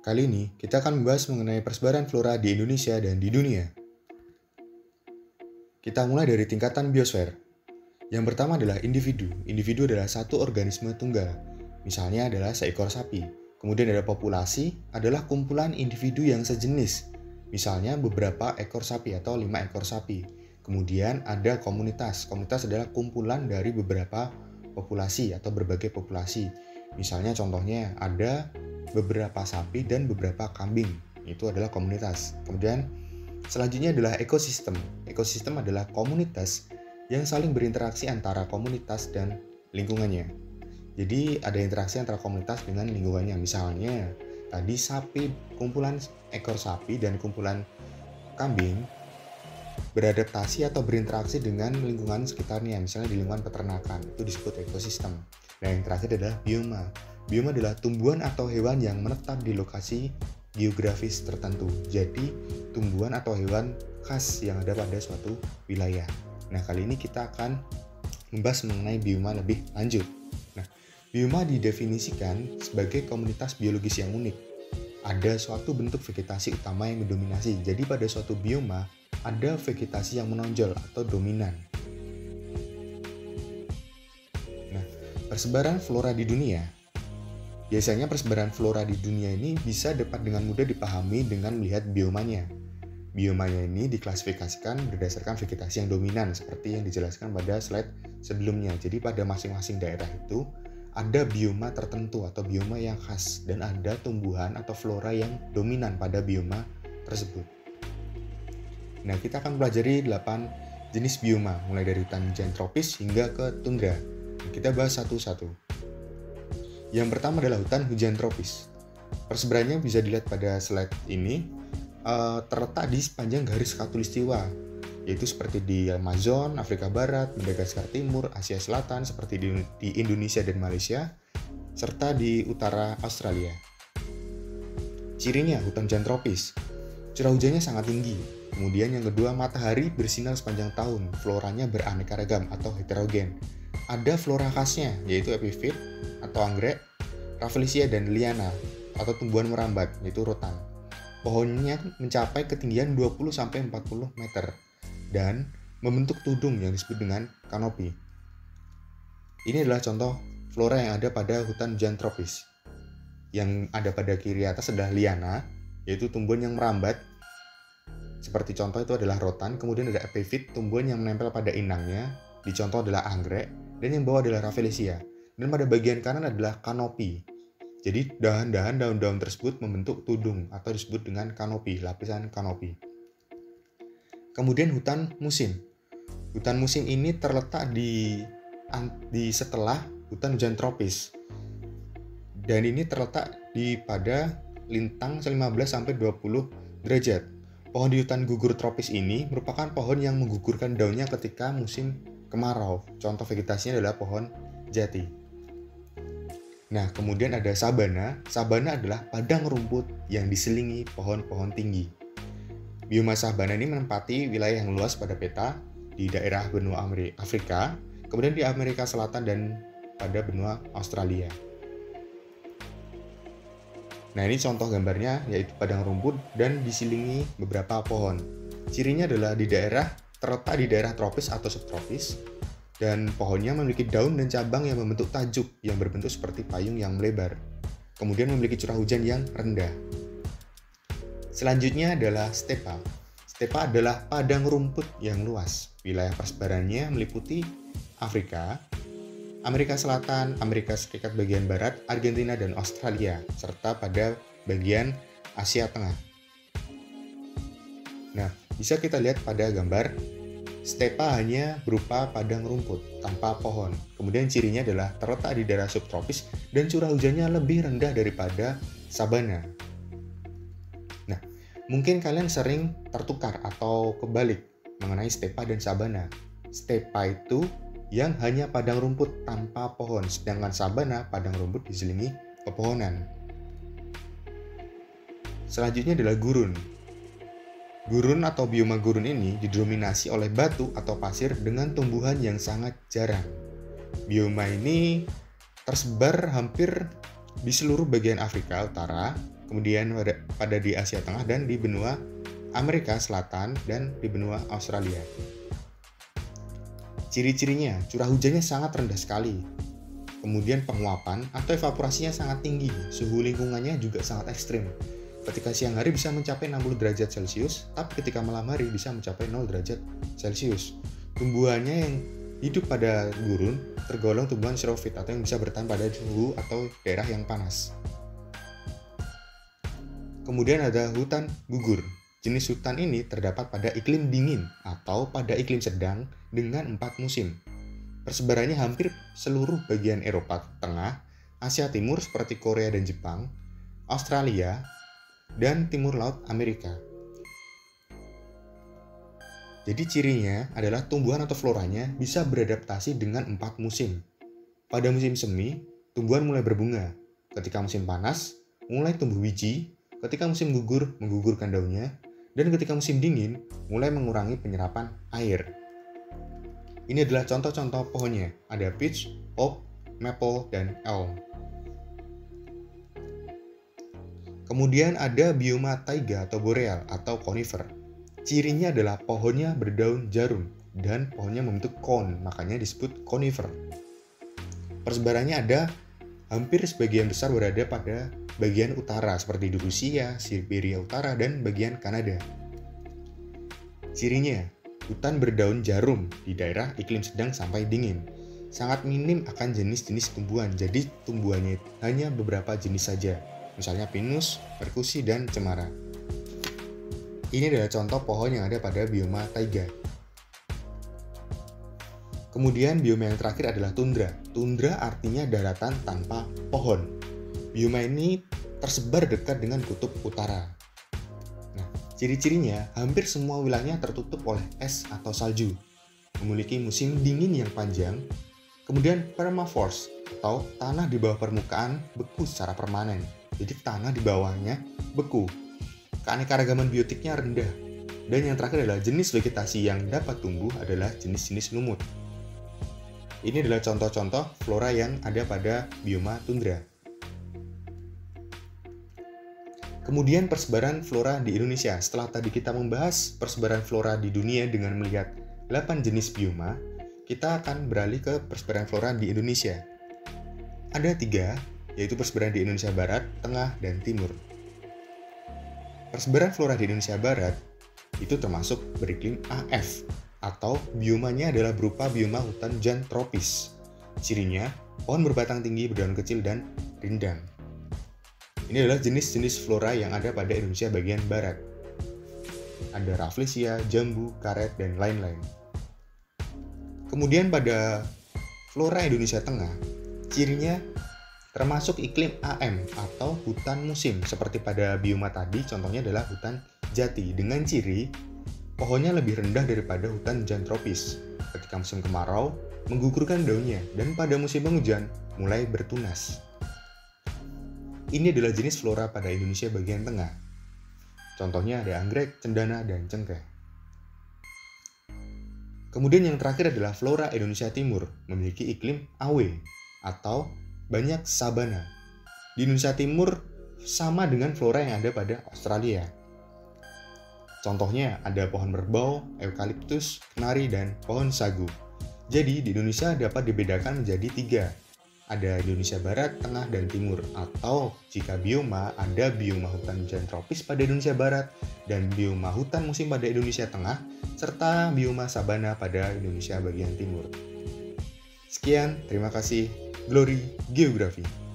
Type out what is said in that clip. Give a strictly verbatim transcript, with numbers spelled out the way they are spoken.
Kali ini kita akan membahas mengenai persebaran flora di Indonesia dan di dunia. Kita mulai dari tingkatan biosfer. Yang pertama adalah individu. Individu adalah satu organisme tunggal. Misalnya adalah seekor sapi. Kemudian ada populasi, adalah kumpulan individu yang sejenis. Misalnya beberapa ekor sapi atau lima ekor sapi. Kemudian ada komunitas. Komunitas adalah kumpulan dari beberapa populasi atau berbagai populasi. Misalnya contohnya ada beberapa sapi dan beberapa kambing. Itu adalah komunitas. Kemudian selanjutnya adalah ekosistem. Ekosistem adalah komunitas yang saling berinteraksi antara komunitas dan lingkungannya. Jadi ada interaksi antara komunitas dengan lingkungannya. Misalnya tadi sapi, kumpulan ekor sapi dan kumpulan kambing beradaptasi atau berinteraksi dengan lingkungan sekitarnya. Misalnya di lingkungan peternakan, itu disebut ekosistem. Dan yang terakhir adalah bioma. Bioma adalah tumbuhan atau hewan yang menetap di lokasi geografis tertentu. Jadi, tumbuhan atau hewan khas yang ada pada suatu wilayah. Nah, kali ini kita akan membahas mengenai bioma lebih lanjut. Nah, bioma didefinisikan sebagai komunitas biologis yang unik. Ada suatu bentuk vegetasi utama yang mendominasi. Jadi, pada suatu bioma ada vegetasi yang menonjol atau dominan. Nah, persebaran flora di dunia. Biasanya persebaran flora di dunia ini bisa dapat dengan mudah dipahami dengan melihat biomanya. Biomanya ini diklasifikasikan berdasarkan vegetasi yang dominan seperti yang dijelaskan pada slide sebelumnya. Jadi pada masing-masing daerah itu ada bioma tertentu atau bioma yang khas dan ada tumbuhan atau flora yang dominan pada bioma tersebut. Nah, kita akan pelajari delapan jenis bioma mulai dari hutan hujan tropis hingga ke tundra. Kita bahas satu-satu. Yang pertama adalah hutan hujan tropis. Persebarannya bisa dilihat pada slide ini, uh, terletak di sepanjang garis khatulistiwa, yaitu seperti di Amazon, Afrika Barat, Madagaskar Timur, Asia Selatan, seperti di, di Indonesia dan Malaysia, serta di utara Australia. Cirinya hutan hujan tropis, curah hujannya sangat tinggi. Kemudian yang kedua, matahari bersinar sepanjang tahun, floranya beraneka ragam atau heterogen. Ada flora khasnya, yaitu epifit atau anggrek, rafflesia dan liana atau tumbuhan merambat, yaitu rotan. Pohonnya mencapai ketinggian dua puluh sampai empat puluh meter dan membentuk tudung yang disebut dengan kanopi. Ini adalah contoh flora yang ada pada hutan hujan tropis. Yang ada pada kiri atas adalah liana, yaitu tumbuhan yang merambat. Seperti contoh itu adalah rotan, kemudian ada epifit, tumbuhan yang menempel pada inangnya. Di contoh adalah anggrek, dan yang bawah adalah rafflesia. Dan pada bagian kanan adalah kanopi. Jadi dahan-dahan daun-daun tersebut membentuk tudung atau disebut dengan kanopi, lapisan kanopi. Kemudian hutan musim. Hutan musim ini terletak di, di setelah hutan hujan tropis. Dan ini terletak di pada lintang lima belas sampai dua puluh derajat. Pohon di hutan gugur tropis ini merupakan pohon yang menggugurkan daunnya ketika musim kemarau. Contoh vegetasinya adalah pohon jati. Nah, kemudian ada sabana. Sabana adalah padang rumput yang diselingi pohon-pohon tinggi. Bioma sabana ini menempati wilayah yang luas pada peta di daerah benua Afrika, kemudian di Amerika Selatan dan pada benua Australia. Nah, ini contoh gambarnya, yaitu padang rumput dan diselingi beberapa pohon. Cirinya adalah di daerah terletak di daerah tropis atau subtropis, dan pohonnya memiliki daun dan cabang yang membentuk tajuk yang berbentuk seperti payung yang melebar. Kemudian memiliki curah hujan yang rendah. Selanjutnya adalah stepa. Stepa adalah padang rumput yang luas. Wilayah persebarannya meliputi Afrika, Amerika Selatan, Amerika Serikat bagian barat, Argentina dan Australia, serta pada bagian Asia Tengah. Nah, bisa kita lihat pada gambar stepa hanya berupa padang rumput tanpa pohon. Kemudian cirinya adalah terletak di daerah subtropis dan curah hujannya lebih rendah daripada sabana. Nah, mungkin kalian sering tertukar atau kebalik mengenai stepa dan sabana. Stepa itu yang hanya padang rumput tanpa pohon, sedangkan sabana padang rumput diselingi pepohonan. Selanjutnya adalah gurun. Gurun atau bioma gurun ini didominasi oleh batu atau pasir dengan tumbuhan yang sangat jarang. Bioma ini tersebar hampir di seluruh bagian Afrika Utara, kemudian pada, pada di Asia Tengah dan di benua Amerika Selatan dan di benua Australia. Ciri-cirinya, curah hujannya sangat rendah sekali. Kemudian penguapan atau evaporasinya sangat tinggi, suhu lingkungannya juga sangat ekstrim. Ketika siang hari bisa mencapai enam puluh derajat Celcius, tapi ketika malam hari bisa mencapai nol derajat Celcius. Tumbuhannya yang hidup pada gurun tergolong tumbuhan xerophyte atau yang bisa bertahan pada suhu atau daerah yang panas. Kemudian ada hutan gugur. Jenis hutan ini terdapat pada iklim dingin atau pada iklim sedang dengan empat musim. Persebarannya hampir seluruh bagian Eropa Tengah, Asia Timur seperti Korea dan Jepang, Australia, dan Timur Laut Amerika. Jadi cirinya adalah tumbuhan atau floranya bisa beradaptasi dengan empat musim. Pada musim semi, tumbuhan mulai berbunga. Ketika musim panas, mulai tumbuh biji. Ketika musim gugur, menggugurkan daunnya. Dan ketika musim dingin, mulai mengurangi penyerapan air. Ini adalah contoh-contoh pohonnya. Ada peach, oak, maple, dan elm. Kemudian ada bioma taiga atau boreal atau conifer. Cirinya adalah pohonnya berdaun jarum dan pohonnya membentuk kon, makanya disebut conifer. Persebarannya ada hampir sebagian besar berada pada bagian utara seperti di Rusia, Siberia Utara, dan bagian Kanada. Cirinya, hutan berdaun jarum di daerah iklim sedang sampai dingin. Sangat minim akan jenis-jenis tumbuhan, jadi tumbuhannya hanya beberapa jenis saja. Misalnya pinus, perkusi, dan cemara. Ini adalah contoh pohon yang ada pada bioma taiga. Kemudian bioma yang terakhir adalah tundra. Tundra artinya daratan tanpa pohon. Bioma ini tersebar dekat dengan kutub utara. Nah, ciri-cirinya hampir semua wilayahnya tertutup oleh es atau salju. Memiliki musim dingin yang panjang. Kemudian permafrost atau tanah di bawah permukaan beku secara permanen. Jadi tanah di bawahnya beku. Keanekaragaman biotiknya rendah. Dan yang terakhir adalah jenis vegetasi yang dapat tumbuh adalah jenis-jenis lumut. Ini adalah contoh-contoh flora yang ada pada bioma tundra. Kemudian persebaran flora di Indonesia. Setelah tadi kita membahas persebaran flora di dunia dengan melihat delapan jenis bioma, kita akan beralih ke persebaran flora di Indonesia. Ada tiga, yaitu persebaran di Indonesia Barat, Tengah, dan Timur. Persebaran flora di Indonesia Barat itu termasuk beriklim A F, atau biomanya adalah berupa bioma hutan hujan tropis. Cirinya, pohon berbatang tinggi, berdaun kecil, dan rindang. Ini adalah jenis-jenis flora yang ada pada Indonesia bagian barat. Ada Rafflesia, jambu, karet, dan lain-lain. Kemudian pada flora Indonesia Tengah, cirinya termasuk iklim A M atau hutan musim. Seperti pada bioma tadi, contohnya adalah hutan jati dengan ciri pohonnya lebih rendah daripada hutan hujan tropis. Ketika musim kemarau, menggugurkan daunnya, dan pada musim penghujan, mulai bertunas. Ini adalah jenis flora pada Indonesia bagian tengah. Contohnya ada anggrek, cendana, dan cengkeh. Kemudian yang terakhir adalah flora Indonesia Timur, memiliki iklim A W atau banyak sabana. Di Indonesia Timur sama dengan flora yang ada pada Australia. Contohnya ada pohon merbau, eukaliptus, kenari, dan pohon sagu. Jadi di Indonesia dapat dibedakan menjadi tiga. Ada Indonesia Barat, Tengah, dan Timur. Atau jika bioma, ada bioma hutan hujan tropis pada Indonesia Barat dan bioma hutan musim pada Indonesia Tengah, serta bioma sabana pada Indonesia bagian timur. Sekian, terima kasih. Glory Geografi.